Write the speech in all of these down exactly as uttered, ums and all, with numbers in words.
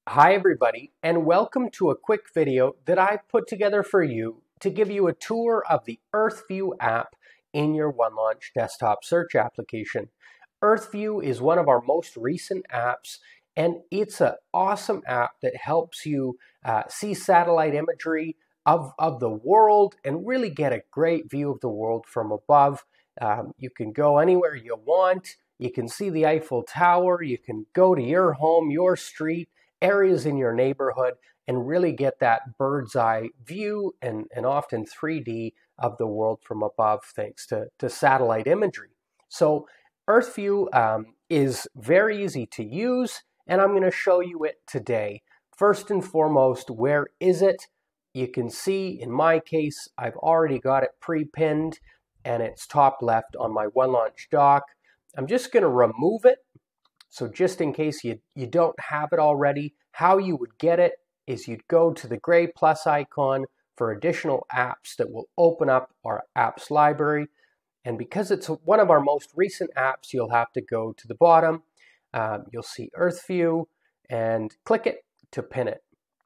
Hi everybody, and welcome to a quick video that I put together for you to give you a tour of the EarthView app in your OneLaunch desktop search application. EarthView is one of our most recent apps, and it's an awesome app that helps you uh, see satellite imagery of, of the world and really get a great view of the world from above. Um, you can go anywhere you want. You can see the Eiffel Tower. You can go to your home, your street, areas in your neighborhood, and really get that bird's eye view and, and often three D of the world from above thanks to, to satellite imagery. So EarthView um, is very easy to use, and I'm going to show you it today. First and foremost, where is it? You can see in my case, I've already got it pre-pinned and it's top left on my OneLaunch dock. I'm just going to remove it. So just in case you, you don't have it already, how you would get it is you'd go to the gray plus icon for additional apps that will open up our apps library. And because it's one of our most recent apps, you'll have to go to the bottom. Um, you'll see EarthView and click it to pin it.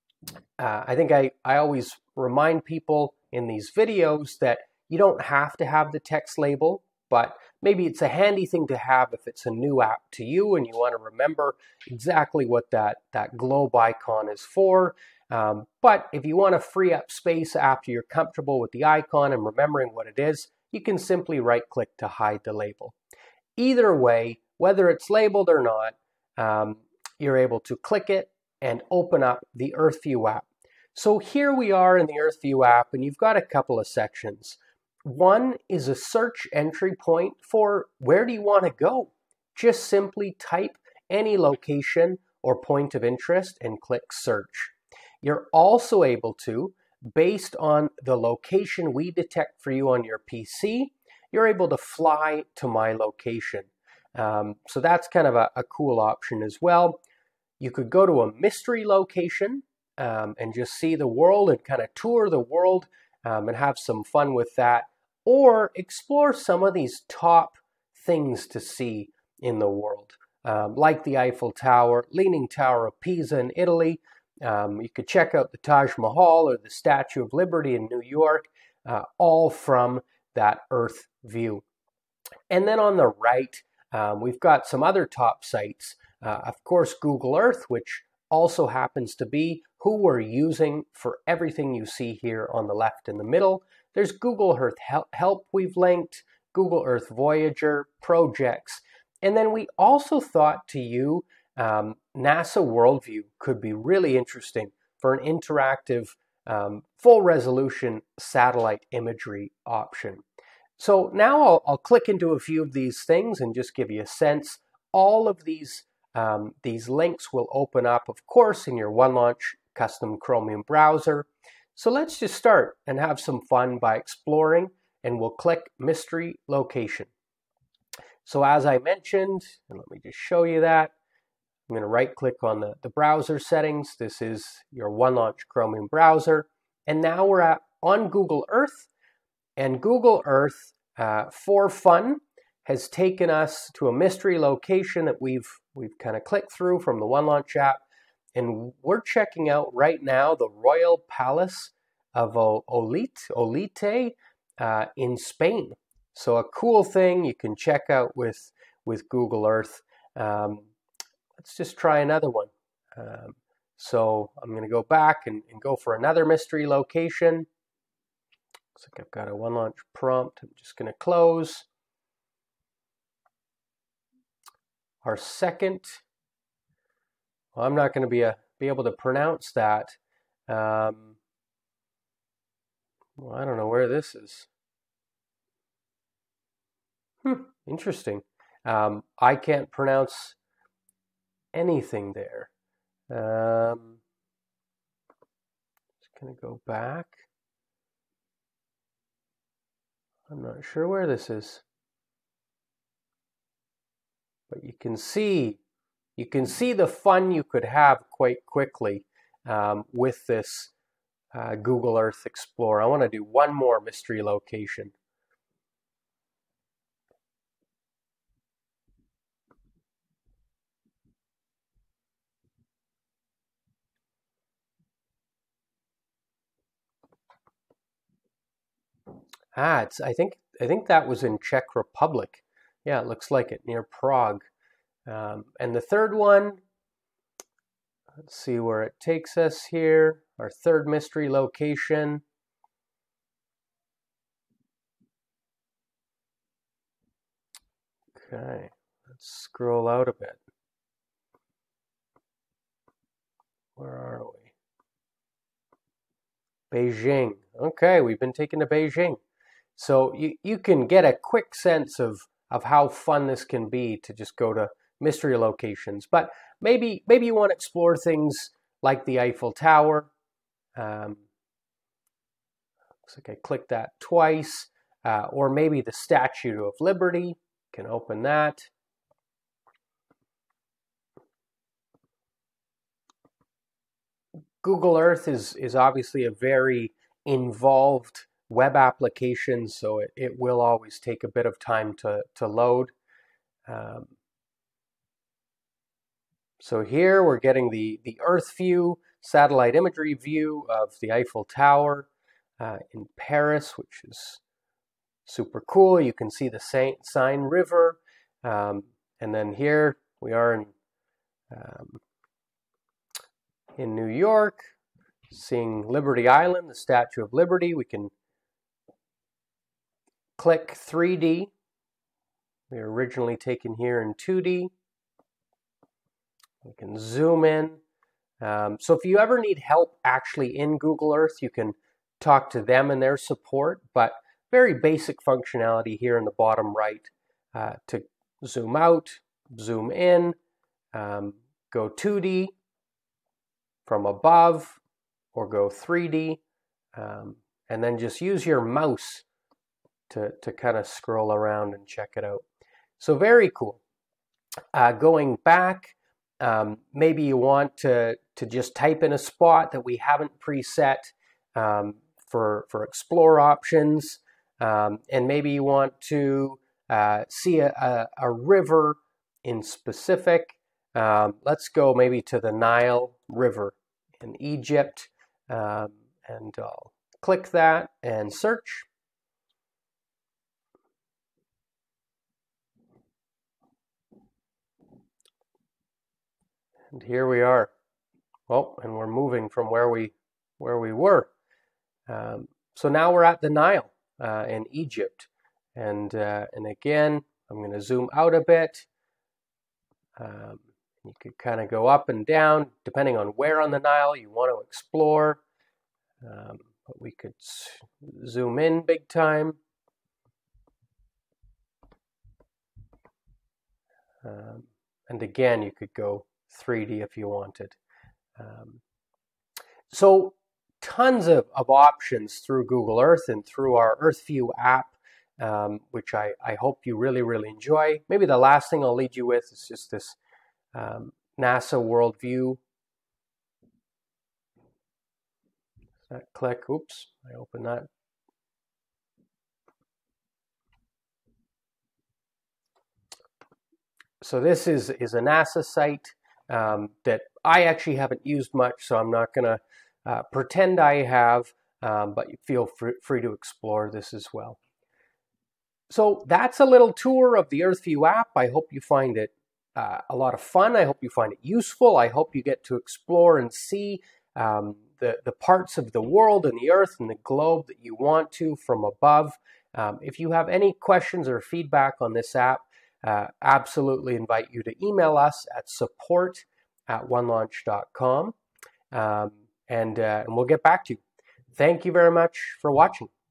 Uh, I think I, I always remind people in these videos that you don't have to have the text label, but maybe it's a handy thing to have if it's a new app to you and you want to remember exactly what that, that globe icon is for. Um, but if you want to free up space after you're comfortable with the icon and remembering what it is, you can simply right-click to hide the label. Either way, whether it's labeled or not, um, you're able to click it and open up the EarthView app. So here we are in the EarthView app, and you've got a couple of sections. One is a search entry point for where do you want to go. Just simply type any location or point of interest and click search. You're also able to, based on the location we detect for you on your P C, you're able to fly to my location. Um, so that's kind of a, a cool option as well. You could go to a mystery location um, and just see the world and kind of tour the world um, and have some fun with that. Or explore some of these top things to see in the world, um, like the Eiffel Tower, Leaning Tower of Pisa in Italy. Um, you could check out the Taj Mahal or the Statue of Liberty in New York, uh, all from that Earth view. And then on the right, um, we've got some other top sites. Uh, of course, Google Earth, which also happens to be who we're using for everything you see here on the left in the middle. There's Google Earth Help we've linked, Google Earth Voyager, projects, and then we also thought to you um, NASA Worldview could be really interesting for an interactive, um, full resolution satellite imagery option. So now I'll, I'll click into a few of these things and just give you a sense. All of these, um, these links will open up, of course, in your OneLaunch custom Chromium browser. So let's just start and have some fun by exploring, and we'll click Mystery Location. So as I mentioned, and let me just show you that, I'm going to right-click on the, the browser settings. This is your OneLaunch Chromium browser. And now we're at, on Google Earth, and Google Earth, uh, for fun, has taken us to a mystery location that we've, we've kind of clicked through from the OneLaunch app. And we're checking out right now the Royal Palace of Olite, Olite uh, in Spain. So a cool thing you can check out with, with Google Earth. Um, let's just try another one. Um, so I'm going to go back and, and go for another mystery location. Looks like I've got a OneLaunch prompt. I'm just going to close. Our second... Well, I'm not going to be, a, be able to pronounce that. Um, well, I don't know where this is. Hmm, interesting. Um, I can't pronounce anything there. Um, just going to go back. I'm not sure where this is. But you can see You can see the fun you could have quite quickly um, with this uh, Google Earth Explorer. I want to do one more mystery location. Ah, it's, I think I think that was in Czech Republic. Yeah, it looks like it, near Prague. Um, and the third one, let's see where it takes us here. Our third mystery location. Okay, let's scroll out a bit. Where are we? Beijing. Okay, we've been taken to Beijing. So you, you can get a quick sense of, of how fun this can be to just go to mystery locations. But maybe maybe you want to explore things like the Eiffel Tower. Um, looks like I clicked that twice. Uh, or maybe the Statue of Liberty. Can open that. Google Earth is, is obviously a very involved web application, so it, it will always take a bit of time to, to load. Um, so here we're getting the, the EarthView satellite imagery view of the Eiffel Tower uh, in Paris, which is super cool. You can see the Seine River. Um, and then here we are in, um, in New York, seeing Liberty Island, the Statue of Liberty. We can click three D. We were originally taken here in two D. We can zoom in. Um, so if you ever need help actually in Google Earth, you can talk to them and their support, but very basic functionality here in the bottom right uh, to zoom out, zoom in, um, go two D from above, or go three D, um, and then just use your mouse to, to kind of scroll around and check it out. So very cool. Uh, going back, um, maybe you want to, to just type in a spot that we haven't preset um, for, for explore options, um, and maybe you want to uh, see a, a, a river in specific. Um, let's go maybe to the Nile River in Egypt, um, and I'll click that and search. And here we are. Oh, and we're moving from where we where we were. Um, so now we're at the Nile uh, in Egypt, and uh, and again, I'm going to zoom out a bit. Um, you could kind of go up and down depending on where on the Nile you want to explore. Um, but we could zoom in big time. Um, and again, you could go three D if you wanted. Um, so tons of, of options through Google Earth and through our EarthView app, um, which I, I hope you really, really enjoy. Maybe the last thing I'll leave you with is just this um, NASA Worldview. That click, oops, I opened that. So this is, is a NASA site um, that I actually haven't used much, so I'm not going to uh, pretend I have, um, but feel free, free to explore this as well. So that's a little tour of the EarthView app. I hope you find it uh, a lot of fun. I hope you find it useful. I hope you get to explore and see um, the, the parts of the world and the Earth and the globe that you want to from above. Um, if you have any questions or feedback on this app, Uh, absolutely invite you to email us at support at one launch dot com, um, and, uh, and we'll get back to you. Thank you very much for watching.